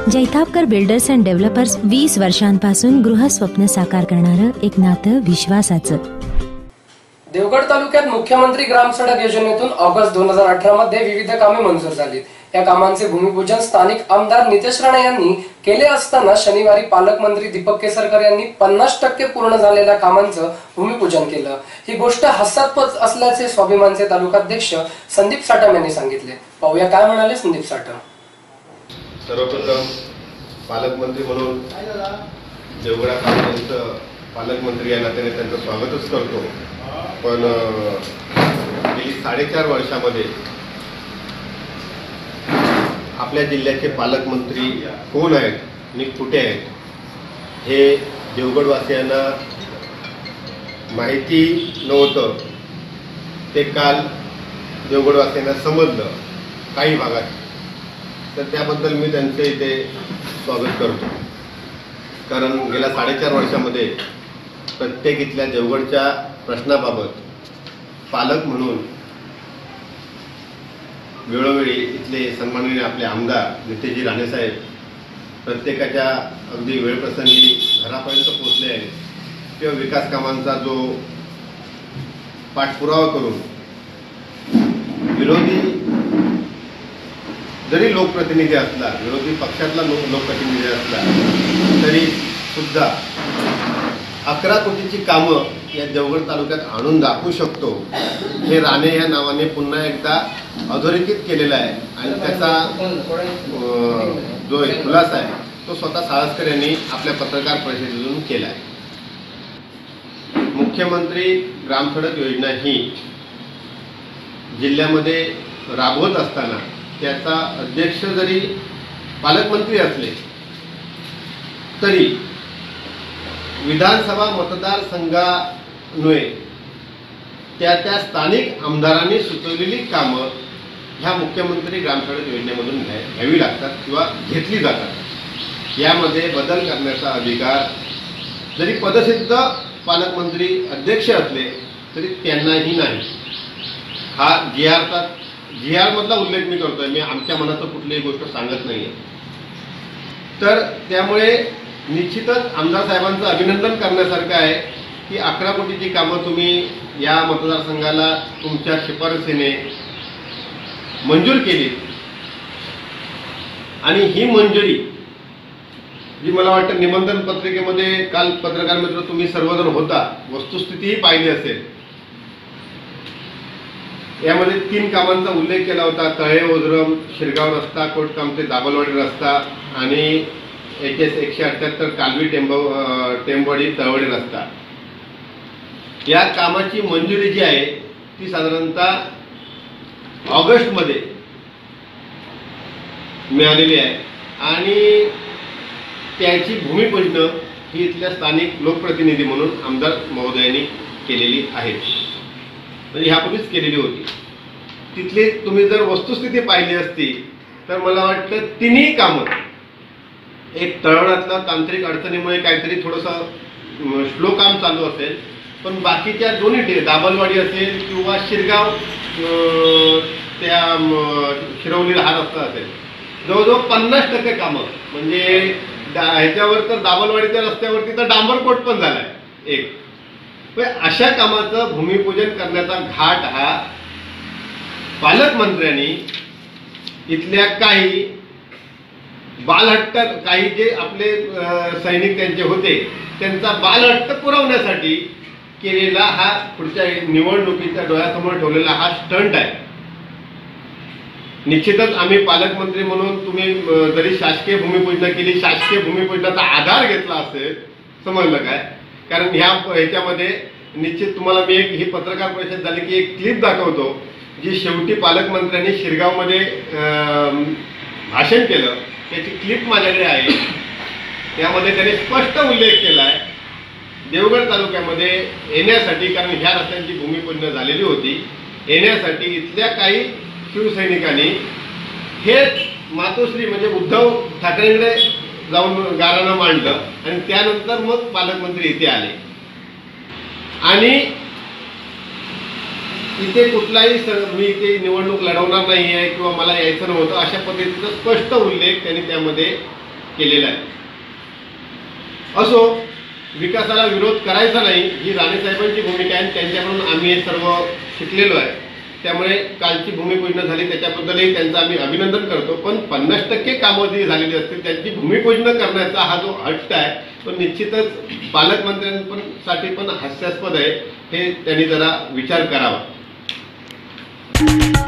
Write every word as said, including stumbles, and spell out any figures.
Jaitapkar builders and developers वीस वर्षांपासून गृहस्वप्न साकार करणारं एक नातं विश्वासाचं। देवगड तालुक्यात मुख्यमंत्री ग्राम सडक योजनेतून ऑगस्ट दोन हजार अठरा मध्ये विविध कामे मंजूर झालीत। या कामांचे भूमिपूजन स्थानिक आमदार नितेश राणे यांनी केले असताना शनिवारी पालकमंत्री दीपक केसरकर यांनी पन्नास टक्के पूर्ण झालेल्या कामांचं भूमिपूजन केलं। ही गोष्ट हास्यास्पद असल्याचे स्वाभिमानचे तालुकाध्यक्ष संदीप साटम यांनी सांगितले। पाहूया काय म्हणाले संदीप साटम। सर्वप्रथम पालकमंत्री म्हणून देवगडा तालुक्याचं पालकमंत्री या नात्याने त्यांचं स्वागतच करतो। पण गेली साडेचार वर्षामध्ये आपल्या जिल्ह्याचे पालकमंत्री कोण आहेत आणि कुठे आहेत हे देवगडवासियांना माहिती नव्हतं। ते काल देवगडवासियांना समजलं काही भागात, तर त्याबद्दल मी त्यांचे इथे स्वागत करतो। कारण गेल्या साडेचार वर्षामध्ये प्रत्येक इथल्या देवगडच्या प्रश्नाबाबत पालक म्हणून वेळोवेळी इथले सन्माननीय आपले आमदार नितेशजी राणेसाहेब प्रत्येकाच्या अगदी वेळप्रसंगी घरापर्यंत पोहोचले आहेत किंवा विकास कामांचा जो पाठपुरावा करून विरोधी जरी लोकप्रतिनिधी असला, विरोधी पक्षातला लोक लोकप्रतिनिधी असला तरी सुद्धा अकरा कोटीची कामं या देवगड तालुक्यात आणून दाखवू शकतो हे राणे या नावाने पुन्हा एकदा अधोरेखित केलेला आहे। आणि त्याचा जो एक खुलासा आहे तो स्वतः साळसकर यांनी आपल्या पत्रकार परिषदेतून केला आहे। मुख्यमंत्री ग्रामसडक योजना ही जिल्ह्यामध्ये राबवत असताना त्याचा अध्यक्ष जरी पालकमंत्री असले तरी विधानसभा मतदारसंघान्वये त्या त्या स्थानिक आमदारांनी सुचवलेली कामं ह्या मुख्यमंत्री ग्रामसडक योजनेमधून घ्यावी लागतात किंवा घेतली जातात। यामध्ये बदल करण्याचा अधिकार जरी पदसिद्ध पालकमंत्री अध्यक्ष असले तरी त्यांनाही नाही। हा जी आरचा जी आर मधला उल्लेख मी करतोय, मी आमच्या मनात कुठलीही गोष्ट सांगत नाहीये। तर त्यामुळे निश्चितच आमदार साहेबांचं अभिनंदन करण्यासारखं आहे की अकरा कोटीची कामं तुम्ही या मतदारसंघाला तुमच्या शिफारसीने मंजूर केली। आणि ही मंजुरी जी मला वाटतं निबंधन पत्रिकेमध्ये काल पत्रकार मित्र तुम्ही सर्वजण होता, वस्तुस्थितीही पाहिली असेल। यामध्ये तीन कामांचा उल्लेख केला होता, तळे ओझरम शिरगाव रस्ता, कोटकामते दाबलवाडी रस्ता आणि एच एस एकशे अठ्ठ्याहत्तर कालवी टेंब टेंबवाडी तळवडी रस्ता। या कामाची मंजुरी जी आहे ती साधारणतः ऑगस्टमध्ये मिळालेली आहे आणि त्याची भूमिपूजन ही इथल्या स्थानिक लोकप्रतिनिधी म्हणून आमदार महोदयांनी केलेली आहे, म्हणजे ह्यापूर्वीच केलेली होती। तिथली तुम्ही जर वस्तुस्थिती पाहिली असती तर मला वाटतं तिन्ही कामं, एक तळवड्यातला तांत्रिक अडचणीमुळे काहीतरी थोडंसं स्लो काम चालू असेल, पण बाकीच्या दोन्ही दाबलवाडी असेल किंवा शिरगाव त्या शिरवलीला हा रस्ता असेल, जवळजवळ पन्नास टक्के कामं, म्हणजे ह्याच्यावर तर दाबलवाडीच्या रस्त्यावरती तर डांबरकोट पण झाला आहे एक। अशा कामाचं भूमिपूजन करण्याचा घाट हा पालकमंत्र्यांनी इथल्या काही बालहट्ट, काही जे आपले सैनिक त्यांचे होते त्यांचा बालहट्ट पुरवण्यासाठी केलेला हा पुढच्या निवडणुकीच्या डोळ्यासमोर ठेवलेला हा स्टंट आहे। निश्चितच आम्ही पालकमंत्री म्हणून तुम्ही जरी शासकीय भूमिपूजन केली, शासकीय भूमिपूजनाचा आधार घेतला असेल, समजलं काय? कारण ह्या ह्याच्यामध्ये निश्चित तुम्हाला मी एक ही पत्रकार परिषद झाली की एक क्लिप दाखवतो जी शेवटी पालकमंत्र्यांनी शिरगावमध्ये भाषण केलं, त्याची क्लिप माझ्याकडे आहे। त्यामध्ये त्यांनी स्पष्ट उल्लेख केला आहे देवगड तालुक्यामध्ये येण्यासाठी, कारण ह्या रस्त्यांची भूमिपूजन झालेली होती, येण्यासाठी इथल्या काही शिवसैनिकांनी हेच मातोश्री म्हणजे उद्धव ठाकरेंकडे जाऊन गाराणं मांडलं आणि त्यानंतर मग पालकमंत्री इथे आले। आणि इथे कुठलाही मी इथे निवडणूक लढवणार नाही आहे किंवा मला यायचं नव्हतं अशा पद्धतीचा स्पष्ट उल्लेख त्यांनी त्यामध्ये केलेला आहे. असो, विकासाला विरोध करायचा नाही ही राणेसाहेबांची भूमिका आहे. त्यांच्याकडून आम्ही हे सर्व शिकलेलो आहे. त्यामुळे कालची भूमिपूजन झाली त्याच्याबद्दलही त्यांचं आम्ही अभिनंदन करतो. पण पन्नास टक्के कामं जी झालेली असतील त्यांची भूमिपूजन करण्याचा हा जो हट्ट आहे तो निश्चितच पालकमंत्र्यांसाठी पण हास्यास्पद आहे. हे त्यांनी जरा विचार करावा.